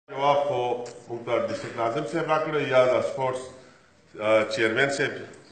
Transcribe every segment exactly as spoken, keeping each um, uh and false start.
جواب خو موږ ته ډسټرکټ ناظم صاحب راکړی یا د سپورټس چیرمین صاحب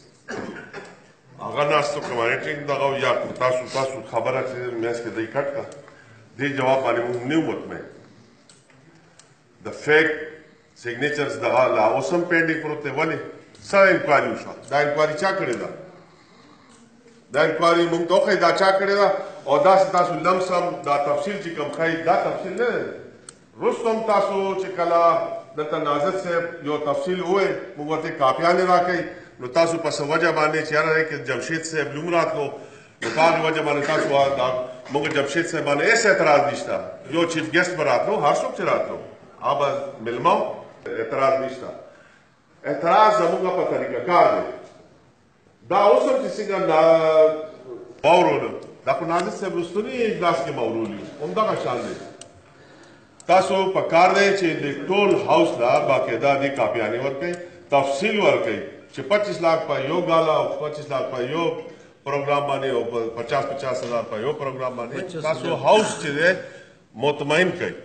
هغه ناستو که مانیټرینګ دغه یا تاسو تاسو خبره چې میس کې دی کټ کړه دې جواب باندې موږ نه یو مطمئن د فیک سیګنیچرز دغه لا اوس هم پینډینګ پروت دی ولې څه انکوایري وشوه دا انکوایري چا کړې ده دا انکوایري موږ ته وښیي دا چا کړې ده او داسې تاسو لمسم دا تفصیل چې کوم ښایي دا تفصیل نه دی رستم تاسو چې کله دلته ناظر صاحب یو تفصیل ووایي موږ ورته کاپیانې راکوي نو تاسو په څه وجه باندې چې یاره دی کې جمشید صاحب لوم راتلو نو په هغې وجه باندې تاسو موږ جمشید صاحب باندې هېڅ اعتراض نشته یو چیف ګیسټ به راتلو هر څوک چې راتلو هغه به میلمه اعتراض نشته اعتراض زموږ په طریقه کار دی دا اوس هم چې څنګه واورولو دا خو ناظر صاحب رستني اجلاس کې مورولي همدغه شان دی تاسو په کار دی چې د ټول هاوس لا باقاعده دې کاپیانې ورکوئ تفصیل ورکوئ چې پچیس لاک په یو ګالا او پچیس لاک په یو پروګرام باندې او پچاس پچاس هزار په یو پروګرام باندې تاسو هاوس چې دی مطمئن کړئ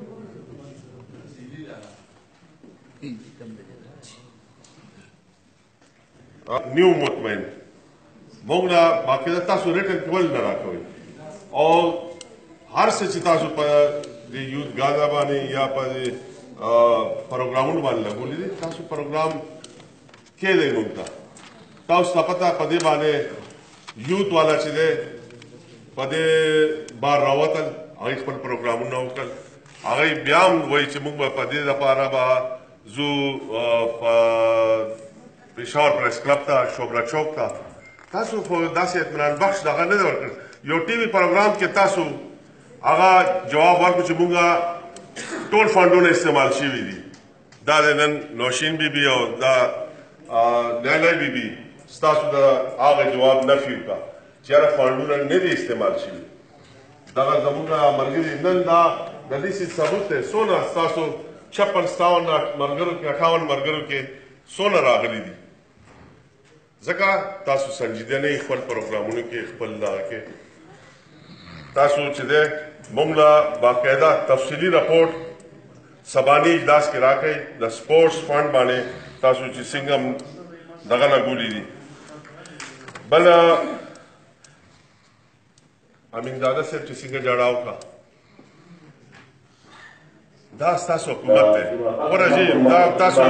نیو مطمئن موږ لا باقاعده تاسو ریټن کول نه راکوئ او هر څه چې تاسو په د یوث ګالا باندې یا په پروګرامونو باندې لګولي دي تاسو پروګرام کې دی موږ ته تاسو ته پته په دې باندې یوث والا چې دی په دې بار راوتل هغوی خپل پروګرامونه وکړل هغوی بیا هم وایي چې موږ به په دې دپاره به ځو په پېښور پریس کلب ته شوبره چوک ته تاسو خو داسې اطمینان بخش دغه نه دی ورکړ یو ټي وي پروګرام کې تاسو هغه جواب ورکړو چې مونږ ټول فنډونه استعمال شوي دي دا د نن نوشین بیبي او دا نیلی بیبي ستاسو د هغه جواب نفي وکړه چې یاره فنډونه نه دي استعمال شوي دغه زموږ ملګري نن دا د دې څه ثبوت دی څونه ستاسو چھپن ستاون ملګرو کې اټاون ملګرو کې څونه راغلي دي ځکه تاسو سنجیده نه خپل پروګرامونو کې خپل دغه کې تاسو چې دی موږ له باقاعده تفصیلي رپورټ سباني اجلاس کې راکئ د سپورټس فنډ باندې تاسو چې څنګه دغه لګولي دي بله امین دادا صاحب چې څنګه جړا وکړه دا ستاسو حکومت دی وګوره جي دا تاسو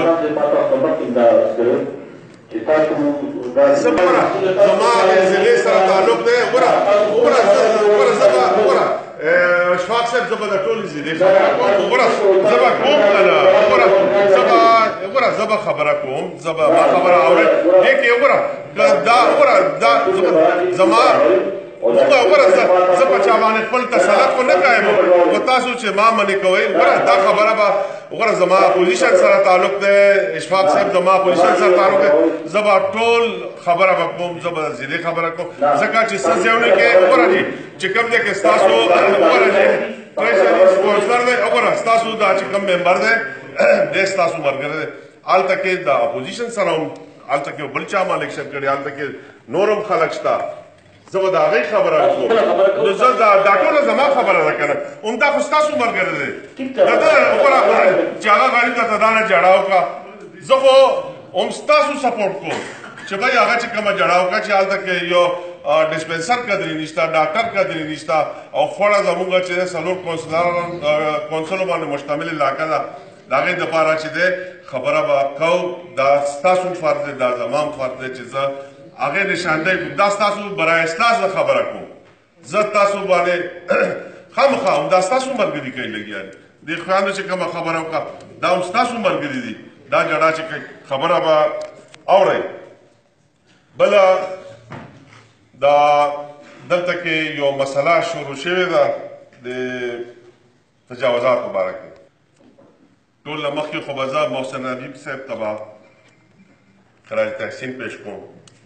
زما زما ضلع سره تعلق دی وګوره وګوره وګوره زما وګوره اشفاق صاحب زه به د ټولې ضلعې خبره کوم وګوره زه به کوم که نه وګوره زه به وګوره زه به خبره کوم زه به ما خبره اورئ دې کې وګوره دا وګوره دا زما موږ وګوره زه په چا باندې خپل تسلط خو نه کوم خو تاسو چې ما منې کوئ وګوره دا خبره به وګوره زما اپوزیشن سره تعلق دی اشفاق صاحب زما اپوزیشن سره تعلق دی زه به ټول خبره به کوم زه به د ضلعې خبره کوم ځکه چې څه ځایونه کې وګوره جي چې کوم ځای کې ستاسو وګوره جي ټریشري سپونسر دی وګوره ستاسو دا چې کوم ممبر دی دی ستاسو ملګری دی هلته کې د اپوزیشن سره هم هلته کې بل چا ما الیکشن کړی هلته کې نور هم خلک شته زه به د هغې خبره کوم نو زه دا ټوله زما خبره ده که نه همدا خو ستاسو ملګری دی د ده وګوره چې هغه غریب ته دا نه جړا وکړه زه خو هم ستاسو سپورټ کوم چې بھائی هغه چې کومه جړا وکړه چې هلته کې یو ډسپنسر قدرې نشته ډاکټر قدرې نشته او خوړه زمونږ چې دی څلور کونسلو باندې مشتمل علاقه ده د هغې دپاره چې دی خبره به کوو دا ستاسو فرض دی دا زما هم فرض دی چې زه هغې نشاندهی کوم دا ستاسو برای اصلاح زه خبره کوم زه تاسو باندې خامخا همدا ستاسو ملګري کوي لګیا دي دې خویانو چې کومه خبره وکړه دا هم ستاسو ملګري دي دا جړا چې کوي خبره به اورئ بله دا دلته کې یو مسله شروع شوې ده د تجاوزات په باره کې ټول نه مخکې خو به زه محسن حبیب صاحب ته به خراج تحسین پیش کوم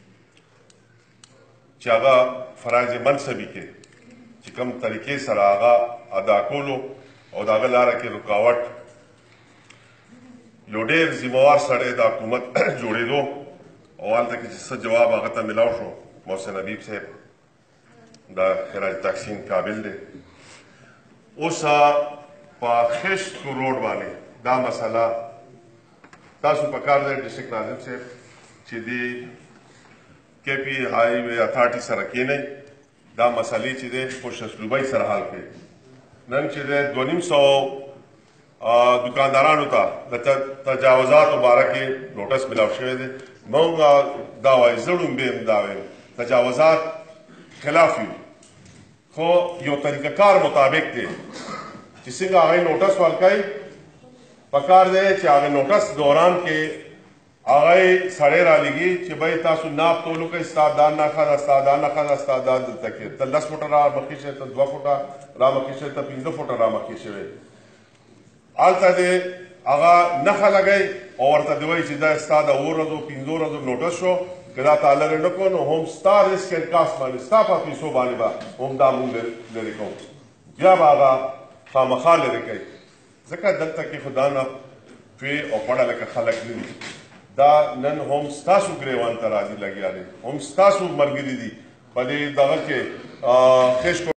چې هغه فرایض منصبي کې چې کوم طریقې سره هغه ادا کولو او د هغه لاره کې رکاوټ یو ډېر ذمهوار سړی د حکومت جوړېدو او هلته کې چې څه جواب هغه ته میلاو شو محسن حبیب صاحب د خراج تحسین قابل دی اوس په خشت روډ باندې دا مسله تاسو په کار دی ډسټرکټ ناظم صاحب چې د کے پی ہائی وے اتھارٹی سره کېنئ دا مسلې چې دی خوش اسلوبۍ سره حل کړئ. نن چې دی دوه نیم سوه دکاندارانو ته د تجاوزاتو باره کې نوټس ملاو شوی دی. موږ دا وایو زه ړومبی یم دا وایم تجاوزات خلاف یو خو یو طریقه کار مطابق دی چې څنګه هغوی نوټس ورکوي پکار دی چې هغه نوټس دوران کې هغوی سړی رالېږي چې بھائی تاسو ناپ تول وکړئ ستا دا نښه ده ستا دا نښه ده ستا دا دلته کې ته لس فوټه را مخکې شوی ته دوه فوټه را مخکې شوی ته پنځه فوټه را مخکې شوی هلته دی هغه نښه لګئ او ورته دی وایي چې دا ستا د اووه ورځو پنځو ورځو نوټس شو که دا تا لرې نه کړو نو هم ستا ریسک اینډ کاسټ باندې ستا په پیسو باندې به هم دا مونږ لرې کوو بیا به هغه خامخا لرې کوي ځکه دلته کې خو دا نه پوی او پړه لکه خلک نه دي دا نن هم ستاسو ګریوان ته راځي لګیا دی هم ستاسو ملګري دي په دې دغه کې خشک